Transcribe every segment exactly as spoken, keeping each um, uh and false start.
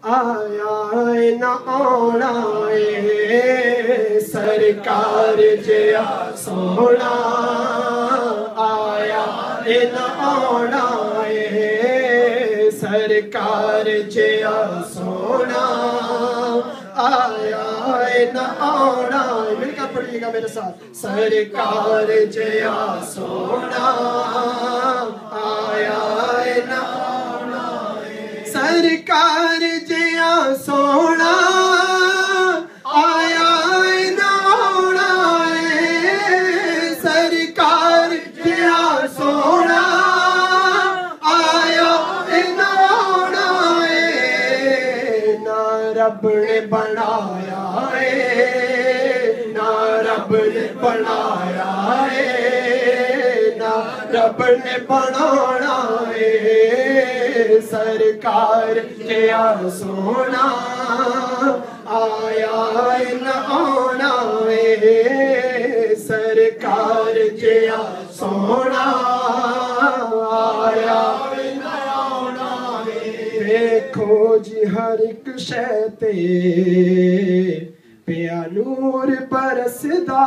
आया न आना है सरकार जया सोना आया न आना है सरकार जया सोना आया न आना मिलकर पढ़िएगा मेरे साथ सरकार जया सोना आया न आना सरकार जया सोना आया न आना सरकार जया सोना आया न आना ना रब ने बनाया है ना रब ने बनाया है ना रब ने बनाना है सरकार जया सोना आया न आना है सरकार जया सोना आया न आना है देखो जी हर एक शै ते पिया नूर बरसदा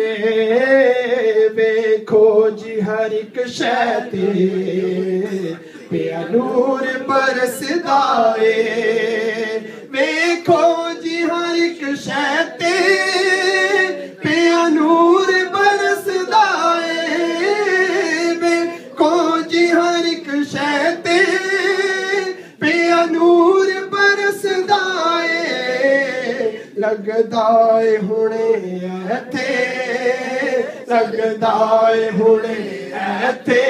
है देखो जी हर एक शै ते पिया नूर बरसदा है देखो जी हर एक शै ते पिया नूर बरसदा है देखो जी हर एक शै ते पिया नूर बरसदा है लगदा है हुणे इत्थे लगदा है हुणे इत्थे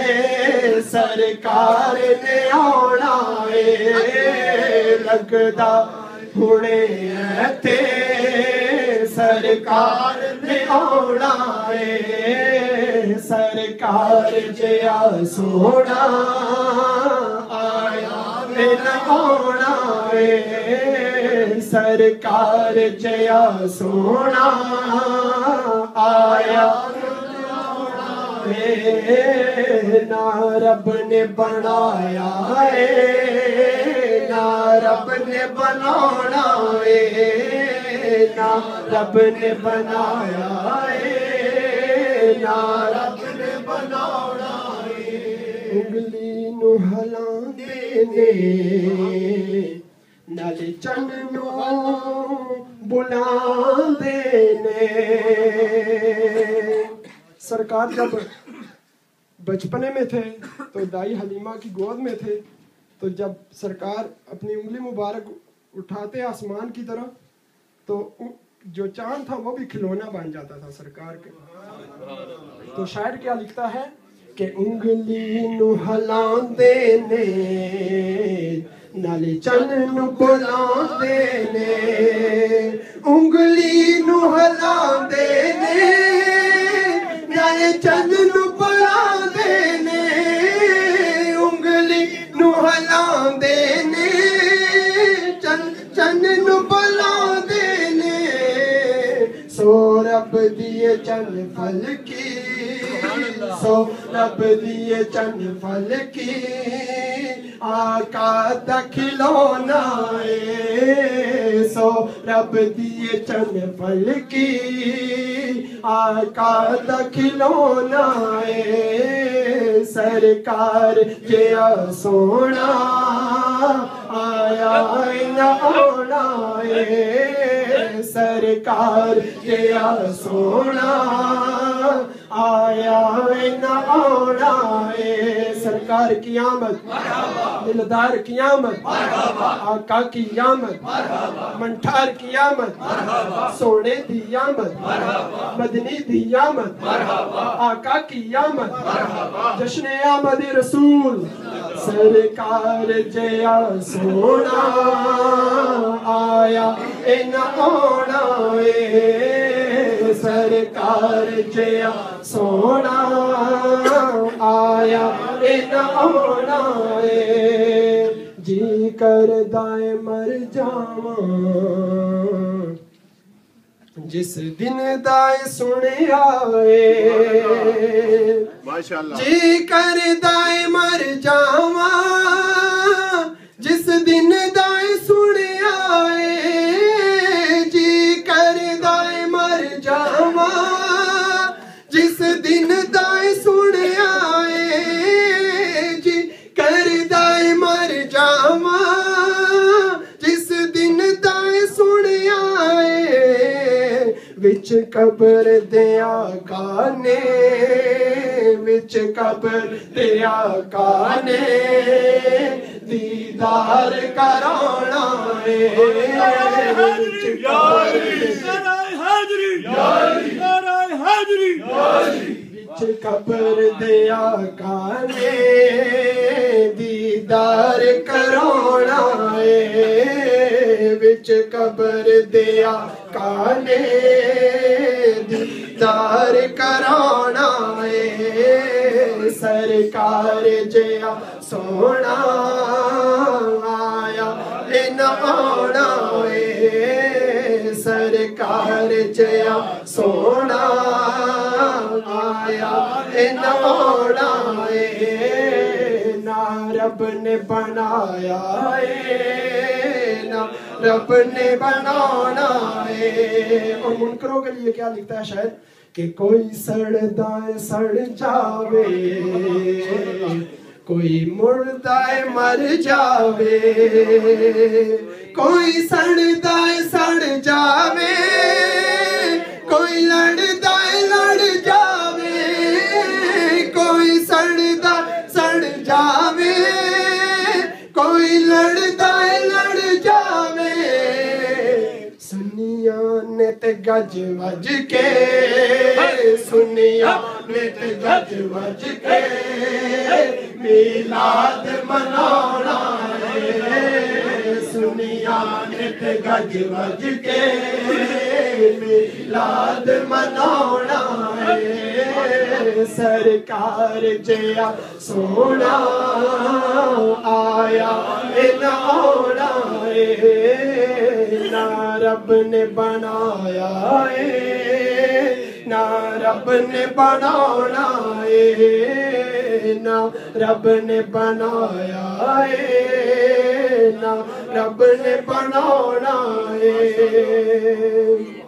सरकार ने आना है लगदा हुणे इत्थे सरकार ने आना है सरकार जया सोना आया न आना है सरकार जया सोना आया ना रब ने बनाया है ना रब ने बनाना है ना रब ने बनाया है ना रब ने बनाना है उंगली नू हलांदे ने नाले चन नू बुलांदे ने सरकार जब बचपने में थे तो दाई हलीमा की गोद में थे तो जब सरकार अपनी उंगली मुबारक उठाते आसमान की तरफ तो जो चांद था वो भी खिलौना बन जाता था सरकार के। तो शायर क्या लिखता है कि उंगली नु हलांदे ने नाले चन नु बुलांदे ने उंगली नु हलांदे ने नाले चन नु बुलांदे ने उंगली नु हलांदे ने चन चन नु बुलांदे ने सो रब दिए चन फल की सो रब दिए चन फल की आका दा खिलौना है सो रब दिए चन फल की आका दा खिलौना है सरकार जया सोना आया न आना है सरकार जया सोना आया न आना है सरकार की आमद दिलदार की आमद आका की आमद मंठार की आमद सोने दी आमद मदनी दी आमद आका की आमद जश्न आमद रसूल सरकार जया सोना आया इन आना है सरकार जया सोना आया इन आना है जी कर दाए मर जावा जिस दिन दाए सुने आए माशाअल्लाह जी कर दाए मर जावा जिस दिन दाए सुने कब्र दिया काने विच कब्र दिया काने दीदार कराना है विच कब्र दिया काने दीदार कराना है विच कब्र दिया काने दीदार कराना है सरकार जया सोना आया इन आना है सरकार जया सोना आया इन आना है ना रब ने बनाया है ना रब ने बनाना है। और मुनकरों के लिए क्या लिखता है शायद कि कोई सड़दा सड़ जावे कोई मुर्दा मर जावे कोई सड़दा सड़ जावे कोई लड़दा लड़ जावे कोई सड़दा सड़ जावे कोई लड़दा लड़ जावे सुनिया ने ते गज वज के सुनिया ने ते गज वज के मिलाद मनाना है सुनिया ने ते गज वज के मिलाद मनाना है सरकार जया सोना आया इन आना है ना रब ने बनाया है ना रब ने बनाना है ना रब ने बनाया है ना रब ने बनाना है।